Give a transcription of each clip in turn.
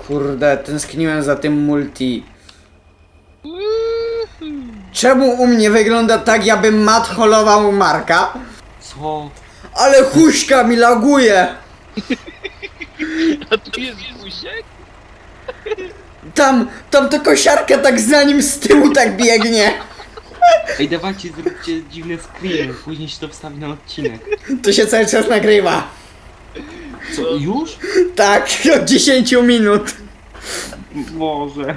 Kurde, tęskniłem za tym multi. Czemu u mnie wygląda tak, jakbym mat holował Marka? Co? Ale huśka mi laguje! A tu jest Gusiek? Tam to kosiarka tak za nim z tyłu tak biegnie. Ej, dawajcie, zróbcie dziwne screeny, później się to wstawi na odcinek. To się cały czas nagrywa. Co, już? Tak, od 10 minut. Może.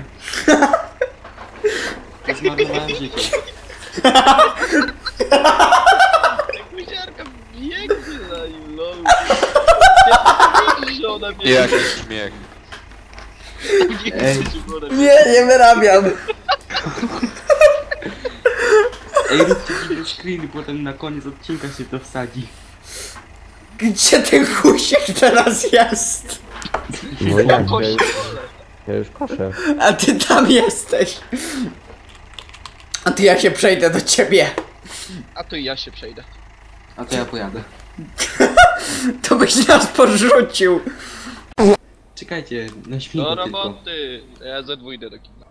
Zmarnowałem życie. Gusiarka biegnie na nim, lol. Że ona biegnie. Jaki śmiech. Ej. Nie wyrabiam. Ej, róbcie dziwne screeny, potem na koniec odcinka się to wsadzi. Gdzie ten husiek teraz jest? No jak, Kości. ja już koszę. A ty tam jesteś. A ty ja się przejdę do ciebie. A to i ja się przejdę. A to ja pojadę. To byś nas porzucił. Czekajcie, na Do świnkę tylko. roboty! Ja ze dwójdę do kina.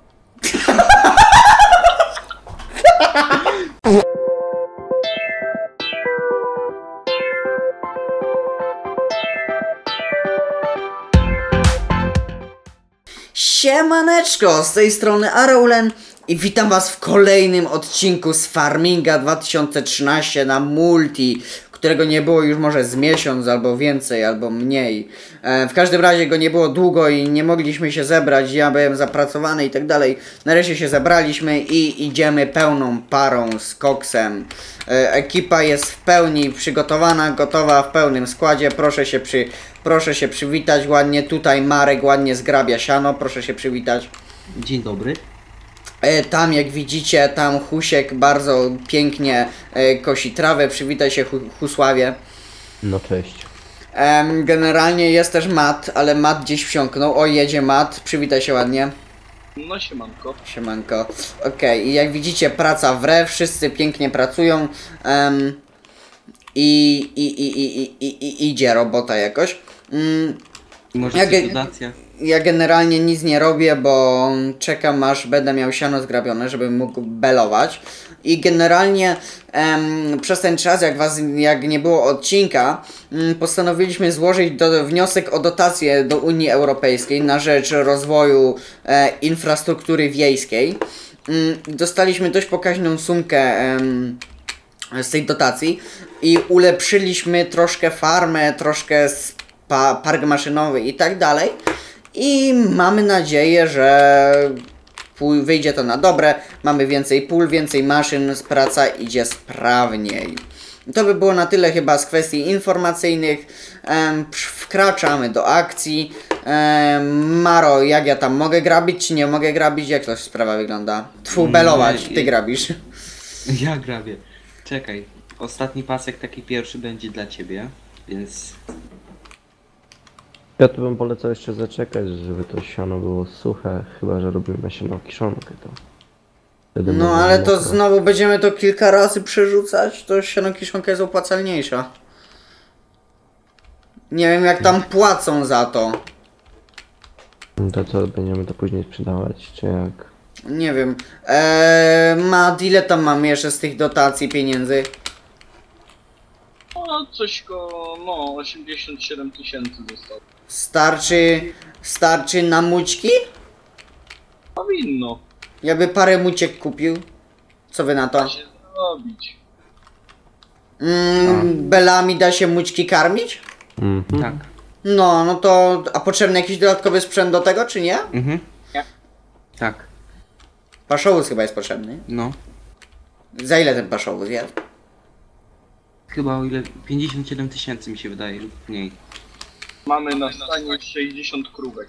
Siemaneczko, z tej strony Araulen i witam was w kolejnym odcinku z Farminga 2013 na multi, którego nie było już może z miesiąc albo więcej, albo mniej. W każdym razie go nie było długo i nie mogliśmy się zebrać, ja byłem zapracowany i tak dalej. Nareszcie się zebraliśmy i idziemy pełną parą z koksem. Ekipa jest w pełni przygotowana, gotowa w pełnym składzie, proszę się przywitać ładnie, tutaj Marek ładnie zgrabia siano, proszę się przywitać. Dzień dobry. Tam jak widzicie, tam Husiek bardzo pięknie kosi trawę, przywitaj się Husławie. No cześć. Generalnie jest też Mat, ale Mat gdzieś wsiąknął, o jedzie Mat, przywitaj się ładnie. No siemanko. Siemanko. Okej, i jak widzicie praca wre, wszyscy pięknie pracują i idzie robota jakoś. Może Ja dotacja? Ja generalnie nic nie robię, bo czekam aż będę miał siano zgrabione, żebym mógł belować. I generalnie przez ten czas, jak nie było odcinka, postanowiliśmy złożyć wniosek o dotację do Unii Europejskiej na rzecz rozwoju infrastruktury wiejskiej. Dostaliśmy dość pokaźną sumkę z tej dotacji i ulepszyliśmy troszkę farmę, troszkę park maszynowy i tak dalej. I mamy nadzieję, że wyjdzie to na dobre, mamy więcej pól, więcej maszyn, praca idzie sprawniej. To by było na tyle chyba z kwestii informacyjnych. Wkraczamy do akcji. Maro, jak ja tam mogę grabić, czy nie mogę grabić? Jak to sprawa wygląda? Belować, ty grabisz. Ja grabię. Czekaj, ostatni pasek taki pierwszy będzie dla ciebie, więc... Ja tu bym polecał jeszcze zaczekać, żeby to siano było suche, chyba że robimy siano kiszonkę, to wtedy No można ale to mokro. znowu będziemy to kilka razy przerzucać, to siano kiszonka jest opłacalniejsza. Nie wiem jak tam płacą za to. To co, będziemy to później sprzedawać, czy jak? Nie wiem. Mat, ile tam mamy jeszcze z tych dotacji pieniędzy? No coś no 87 000 zostało. Starczy na mućki? Powinno. Ja by parę muciek kupił. Co wy na to? Da się zrobić. Belami da się mućki karmić? Mhm. Tak. No to... A potrzebny jakiś dodatkowy sprzęt do tego, czy nie? Mhm. Nie. Tak, Paszowóz chyba jest potrzebny. no. Za ile ten paszowóz jest? Chyba o ile... 57 000 mi się wydaje, lub mniej. Mamy na stanie 60 krówek.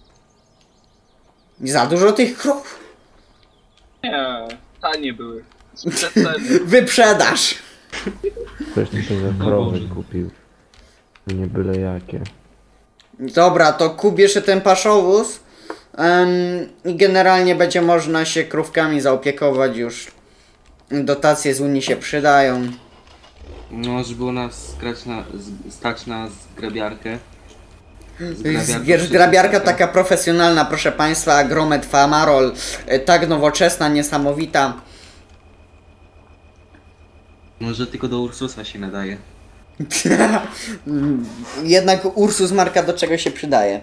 Za dużo tych krów? Nie, tanie były. Sprzed ceny. Wyprzedaż! Ktoś mi się za No krowy Boże. kupił. Nie byle jakie. Dobra, to kup jeszcze ten paszowóz. I generalnie będzie można się krówkami zaopiekować już. Dotacje z Unii się przydają. No, żeby było nas stać na zgrabiarkę. Wiesz, grabiarka taka profesjonalna, proszę państwa, Agromet Famarol, tak nowoczesna, niesamowita. Może tylko do Ursusa się nadaje. Jednak Ursus marka do czego się przydaje.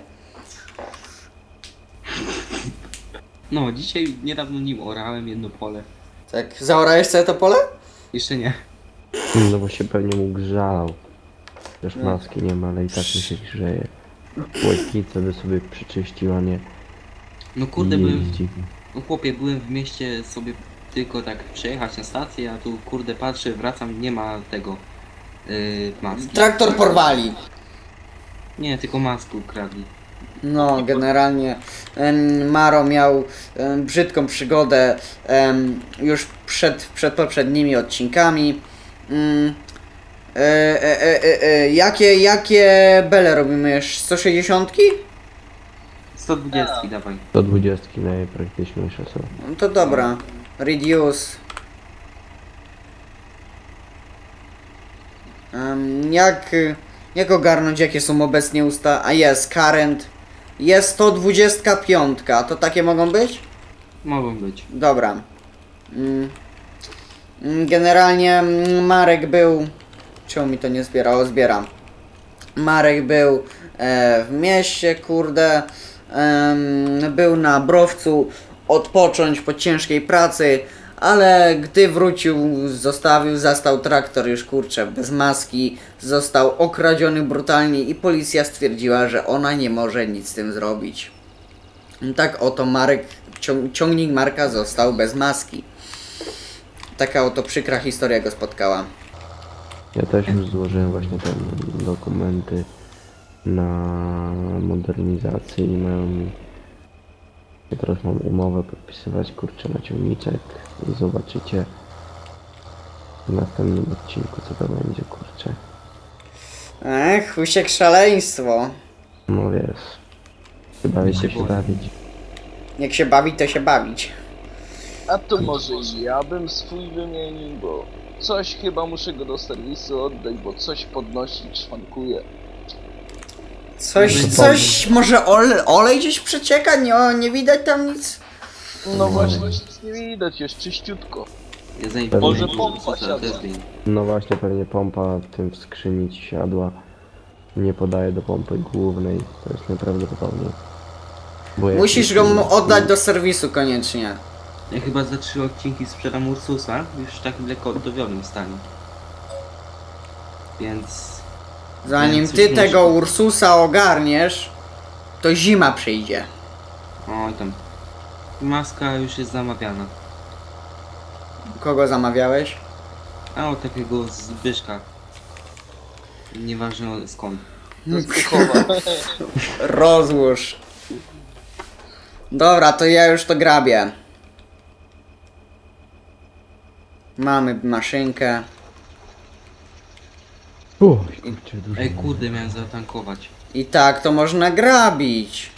No, dzisiaj niedawno nim orałem jedno pole. Tak, zaorałeś sobie to pole? Jeszcze nie. No bo się pewnie mu grzał. Też maski nie ma, ale i tak mi się grzeje. Łajtnicę by sobie przyczyścił, a nie No kurde, byłem... jeździ. No chłopie, byłem w mieście sobie tylko tak przejechać na stację, a tu kurde patrzę, wracam, nie ma tego... maski. Traktor porwali. Nie, tylko masku ukradli. No, generalnie Maro miał brzydką przygodę już przed poprzednimi odcinkami. Jakie bele robimy jeszcze? 160? 120 dawaj. Do 20 najpraktyczniejsze są. No to dobra. Reduce. Jak ogarnąć jakie są obecnie a jest current. Jest 125, to takie mogą być? Mogą być. Dobra. Generalnie Marek był... Czemu mi to nie zbierało? Zbieram. Marek był w mieście, kurde. Był na Browcu odpocząć po ciężkiej pracy, ale gdy wrócił, zastał traktor już kurczę bez maski, został okradziony brutalnie i policja stwierdziła, że ona nie może nic z tym zrobić. Tak oto ciągnik Marka został bez maski. Taka oto przykra historia go spotkała. Ja też już złożyłem właśnie te dokumenty na modernizację i mają mi... Ja teraz mam umowę podpisywać, kurczę, na ciągniczek i zobaczycie w następnym odcinku, co to będzie, kurczę. Husiek szaleństwo. No wiesz, chyba się bawić. Jak się bawi, to się bawić. A to może ja bym swój wymienił, bo coś chyba muszę go do serwisu oddać, bo coś podnosi, szwankuje. Coś może olej gdzieś przecieka? Nie widać tam nic? No właśnie, nic nie widać, jest czyściutko. Ja zanim Może powiem, pompa Ursusa siadła. też wiem. No właśnie, pewnie pompa w tym w skrzyni ci siadła. Nie podaje do pompy głównej, to jest nieprawdopodobne. Bo jak Musisz jest- go oddać do serwisu koniecznie. Ja chyba za 3 odcinki sprzedam Ursusa, już w takim lekko odnowionym stanie. Więc... Zanim Więc ty już tego muszę. Ursusa ogarniesz, to zima przyjdzie. Oj tam. Maska już jest zamawiana. Kogo zamawiałeś? A od takiego Zbyszka. Nieważne skąd. To Zbychowa. Rozłóż. Dobra, to ja już to grabię. Mamy maszynkę. Uj, kurczę, dużo. Ej kurde, miałem zatankować. I tak to można grabić.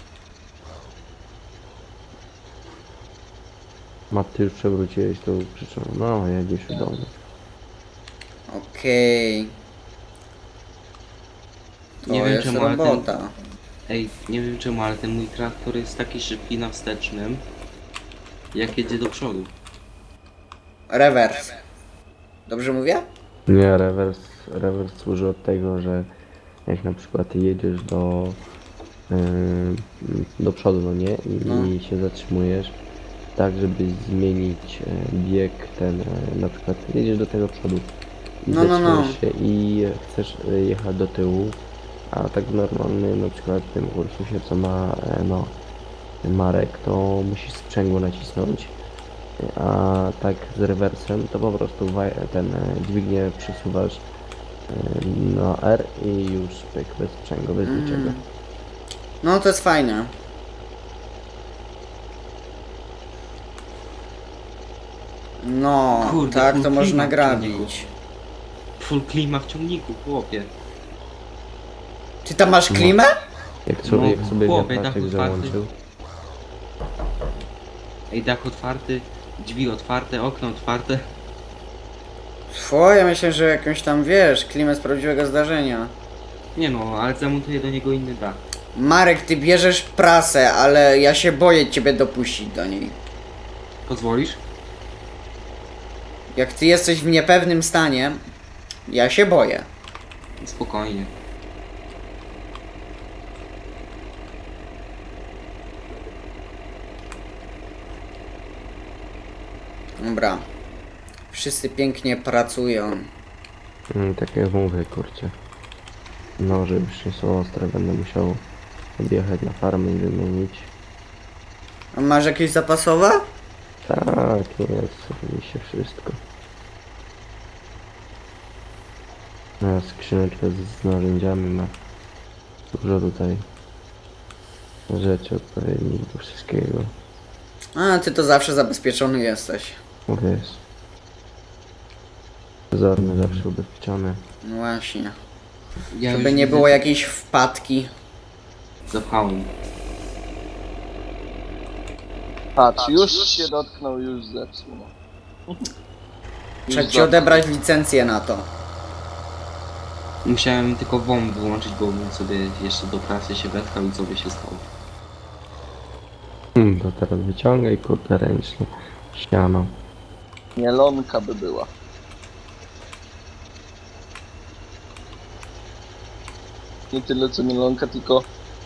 Mat, ty już przewróciłeś tą przyczynę. No, jedziesz do domu. Okej. To Nie wiem jest czemu, ale robota. Ej, nie wiem czemu, ale ten mój traktor jest taki szybki na wstecznym, jak jedzie do przodu. Rewers. Dobrze mówię? Nie, rewers służy od tego, że jak na przykład jedziesz do przodu, no nie? I się zatrzymujesz, tak żeby zmienić bieg ten, na przykład jedziesz do tego przodu i No. zatrzymujesz się i chcesz jechać do tyłu, a tak w normalnym na przykład tym Ursusie, co ma Marek, to musisz sprzęgło nacisnąć, a tak z rewersem to po prostu dźwignię przesuwasz na R i już pyk, bez sprzęgła, bez niczego. No to jest fajne. No, Kurde, tak full to można klimat grabić. Full klima w ciągniku, chłopie. Ty tam masz klimę? Jak No, sobie chłopie, wiatraczek dach załączył. Ej, dach otwarty, drzwi otwarte, okno otwarte. Twoje, myślę, że jakąś tam, wiesz, klimę z prawdziwego zdarzenia. Nie no, ale zamontuję do niego inny dach. Marek, ty bierzesz prasę, ale ja się boję ciebie dopuścić do niej. Pozwolisz? Jak ty jesteś w niepewnym stanie, ja się boję. Spokojnie. Dobra. Wszyscy pięknie pracują. Tak jak mówię, kurczę. No, że już nie są ostre, będę musiał odjechać na farmę i wymienić. A masz jakieś zapasowe? Tak, jest, oczywiście wszystko. No, skrzyneczkę z narzędziami ma dużo tutaj rzeczy odpowiednich do wszystkiego. A, ty to zawsze zabezpieczony jesteś. Mówię, jest. Pozorny, zawsze ubezpieczony. No właśnie. Ja Żeby już nie widzę, było jakiejś wpadki. Zapchałem. Patrz, już się dotknął, już zepsuł. No. Trzeba Już ci odebrać licencję na to. Musiałem tylko WOM wyłączyć, bo bym sobie jeszcze do pracy się wędkał i co by się stało. To teraz wyciągaj, kurde, ręcznie. Siano. Mielonka by była. Nie tyle co mielonka, tylko...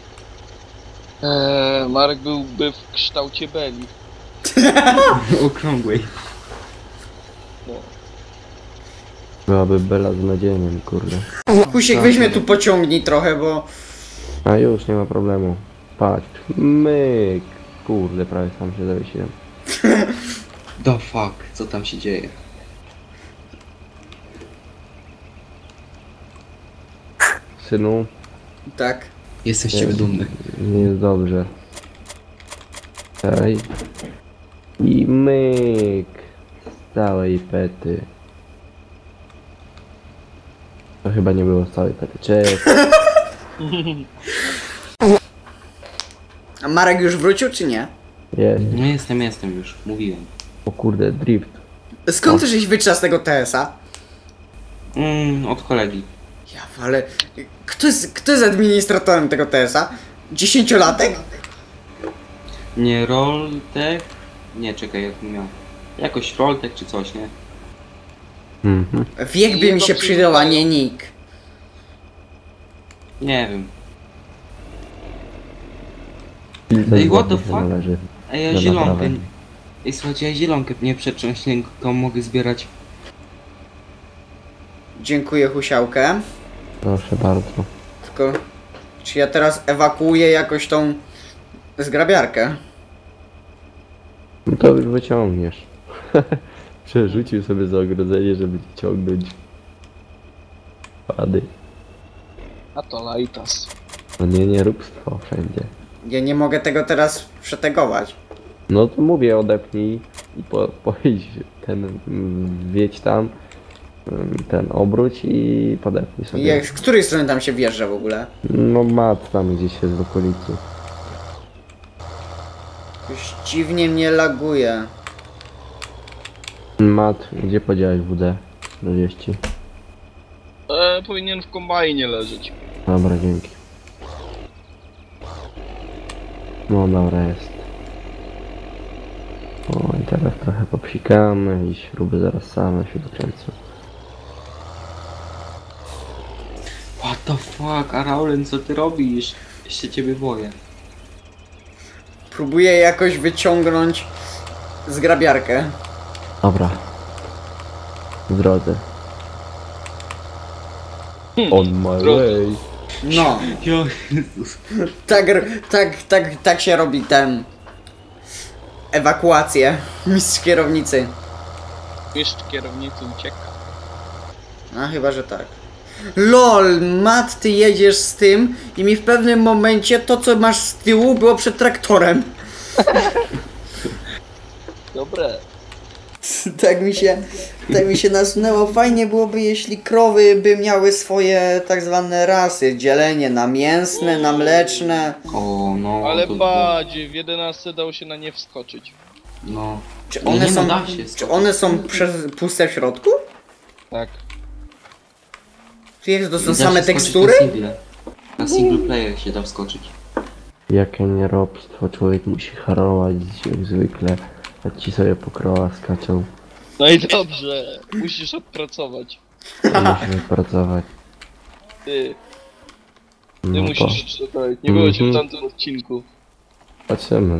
Marek byłby w kształcie beli. Okrągłej. No. Byłaby Bela z nadzieniem, kurde. Husiek, weź mnie tu pociągnij trochę, bo... A już, nie ma problemu. Patrz. Myk. Kurde, prawie sam się zawiesiłem. The fuck, co tam się dzieje? Synu, Tak. Jestem z ciebie dumny. nie jest dobrze. Ej. I myk. Z całej pety. To chyba nie było z całej pety. Cześć. A Marek już wrócił, czy nie? Jest. No jestem już, mówiłem. O kurde, drift. Skąd ty żeś wyczas tego TS-a? Od kolegi. Ja, ale... Kto jest administratorem tego TS-a? 10-latek? Nie Roltek? Nie, czekaj, jak miał. Jakoś Roltek czy coś, nie? Mhm. Wiek by mi się przydał, a nie nick. Nie wiem. Kilka Ej, what the złotych fuck? należy. Ej, ja Do zielonkę... naprawy. Ej, słuchajcie, ja zielonkę nie przetrząśniętą mogę zbierać. Dziękuję, Husiałkę. Proszę bardzo. Tylko... Czy ja teraz ewakuuję jakoś tą... zgrabiarkę? No to już wyciągniesz. Przerzucił sobie za ogrodzenie, żeby ciągnąć pady. A to lajtas. No nie róbstwo wszędzie. Ja nie mogę tego teraz przetegować. No to mówię, odepnij i pojedź ten, wiedź tam, ten obróć i podepnij sobie. Z której strony tam się wjeżdża w ogóle? No mat tam gdzieś jest w okolicy. Już dziwnie mnie laguje. Mat, gdzie podziałeś WD? 40. Powinien w kombajnie leżeć. Dobra, dzięki. No dobra, jest. O i teraz trochę popsikamy i śruby zaraz same się dokręcą. What the fuck, a Raulen, co ty robisz? Jeszcze ciebie boję. Próbuję jakoś wyciągnąć zgrabiarkę. Dobra. W drodze. On my way. No, Jezus. tak się robi ten... ewakuację. Mistrz kierownicy. Mistrz kierownicy ucieka. A chyba, że tak. LOL, Mat, ty jedziesz z tym i mi w pewnym momencie to, co masz z tyłu, było przed traktorem. Dobre. Tak mi się nasunęło. Fajnie byłoby, jeśli krowy by miały swoje tak zwane rasy. Dzielenie na mięsne, na mleczne. O, no. Ale to- badzie, w 11 dało się na nie wskoczyć. No. Czy Nie, one no są, da się, czy one są puste w środku? Tak. Jest, to są Da się same skoczyć tekstury? Na single. Na single player się da wskoczyć. Jakie nierobstwo, człowiek musi harować jak zwykle, a ci sobie po krołach skaczą. No i dobrze, musisz odpracować. Musimy pracować. Ty No to musisz przeczytać. Nie było cię w Mhm. tamtym odcinku. patrzymy.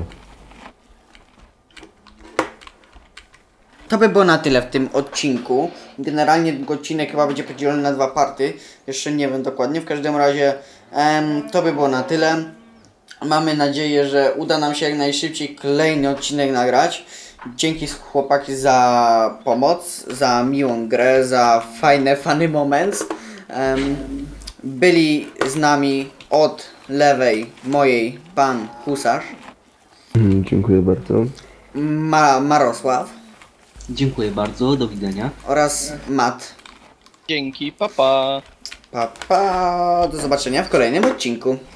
To by było na tyle w tym odcinku. Generalnie odcinek chyba będzie podzielony na 2 party. Jeszcze nie wiem dokładnie. W każdym razie to by było na tyle. Mamy nadzieję, że uda nam się jak najszybciej kolejny odcinek nagrać. Dzięki chłopaki za pomoc, za miłą grę, za fajne funny moments. Byli z nami od lewej mojej pan Husarz, Dziękuję bardzo. Marosław Dziękuję bardzo, do widzenia. oraz Matt. Dzięki, papa. Pa, pa. Do zobaczenia w kolejnym odcinku.